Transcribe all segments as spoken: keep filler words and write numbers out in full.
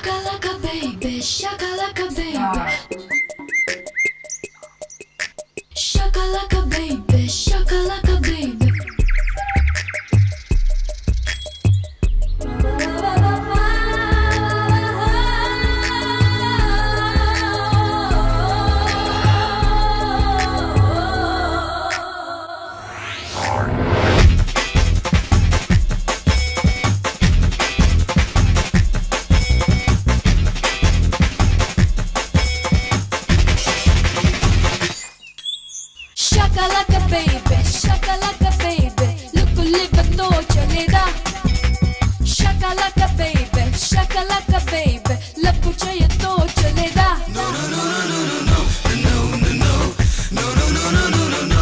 Shakalaka baby, shakalaka baby. Shakalaka baby, shakalaka baby. Shakalaka baby, shakalaka baby, look who live and no chaleda. Shakalaka baby, shakalaka baby, love who chaya to chaleda. No no no no no no no no no no no no no no no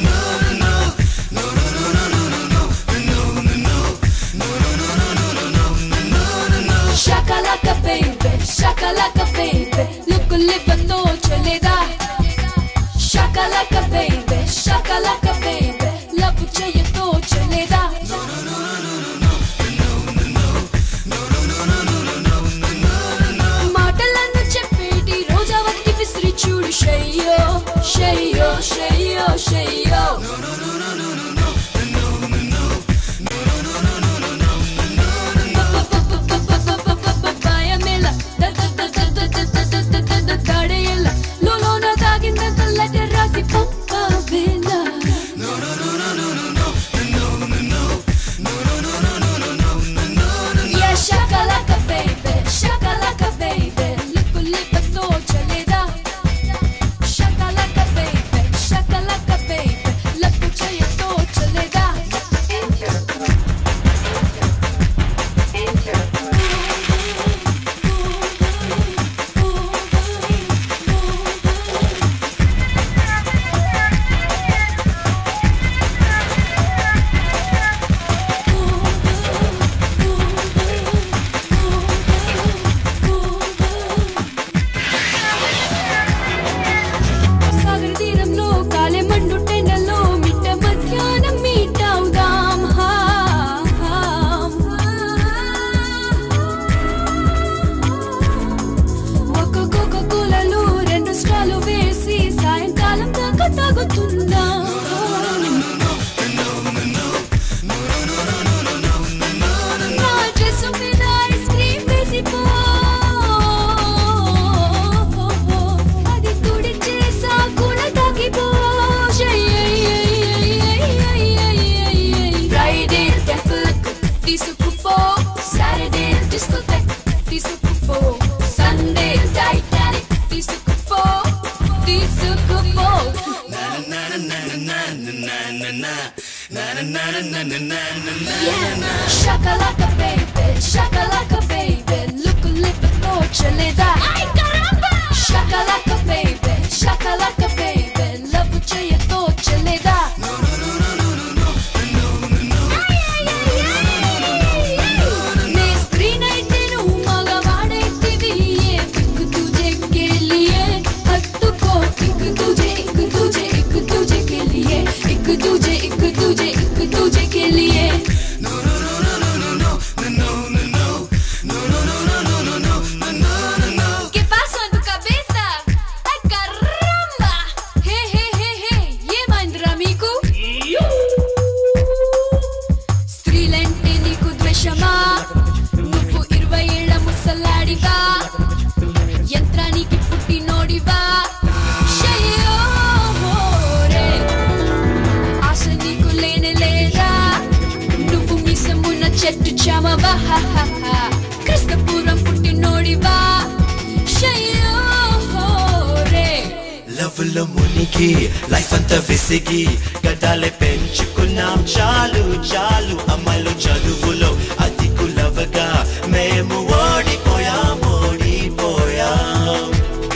no. Shakalaka baby, shakalaka baby, look who live and no chaleda. Shakalaka baby, shakalaka baby, love who chaya to chaleda. No no no no no no no no no no no no. Maatalannu cheppedi rojavati visri chudu shayyo shayyo shayyo shayyo. No no no no no no no no no no no no no no. Bayamela da da da da da da da da da da tadeyella lolo na daginda tallade rasi pampa vela. No no no no no no no no no no no no no no. Yeah, shakalaka baby, shakalaka baby, look who live and no chaleda. Shakalaka baby, shakalaka baby, love who chaya to chaleda. Enter. Enter. సాగర తీరంలో కాలే మండు టెండలో మిట్ట మధ్యాహ్నం meet అవుదాం. ఒక కోక కోలలో రెండు స్టాలు వేసి సాయంకాలం దాకా తాగుతుందాం. నా డ్రెస్ మీద ఐస్ క్రీమ్ వేసిపో, అది తుడిచే సాకుల తాకిపో. ఫ్రైడే డెఫ్లకు తీసుకుపో, సాటర్డే డిస్కోథెక్ తీసుకుపో, సండే టైటానిక్ తీసుకుపో తీసుకుపో. Yeah, shakalaka baby, shakalaka baby, look who live and no chaleda. Ay caramba! Shakalaka baby, shakalaka baby, love who chaya to chaleda. No no no no no no no no no. Ne screen aite nu magavaadetivi ye ek tujhe ke liye hattu ko ek tujhe ek tujhe ek tujhe ke liye ek tujhe ek tujhe ek tujhe ke liye. No no no no no no no no no no no no no no no no no no. ¿Qué pasó en tu cabeza? Ay caramba! Hey hey hey hey, ఏమైందిరా మీకు? స్త్రీలంటే నీకు ద్వేషమా? నువ్వు ఇరవై ఏళ్ల ముసలాడివా, యంత్రానికి పుట్టినోడివా. షయ్యో రే, ఆశ నీకు లేనే లేదా? నువ్వు మీసమున్న చెట్టు చామవా, క్రిస్తపూర్వం పుట్టినోడివా. షయ్యో రే. లవ్ లో మునిగి లైఫ్ అంతా విసిగి గడ్డాలే పెంచుకున్నాం చాలు చాలు. అమ్మాయిలు చదువులో అది కులవగా మేము ఓడిపోయాం ఓడిపోయాం.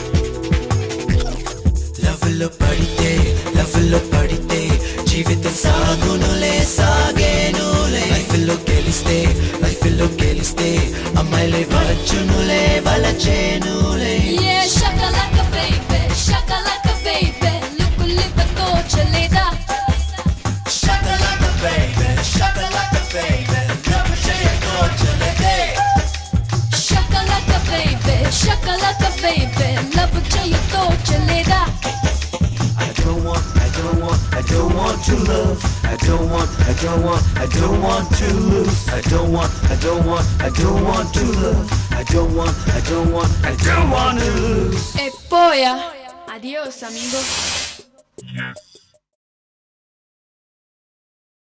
లవ్ లో పడితే లవ్ లో పడితే జీవితం సాగునులే సాగేనులే. లైఫ్ లో గెలిస్తే లైఫ్ లో గెలిస్తే అమ్మాయిలే వచ్చునులే వలచేనులే. Yeah, shakalaka baby, shakalaka baby, look who live and no chaleda. Shakalaka baby, shakalaka baby, love who chaya to chaleda. Shakalaka baby. want to love. I don't want, I don't want, I don't want to lose. I don't want, I don't want, I don't want to love. I don't want, I don't want, I don't want to lose. E poi, adios amigo. Yes.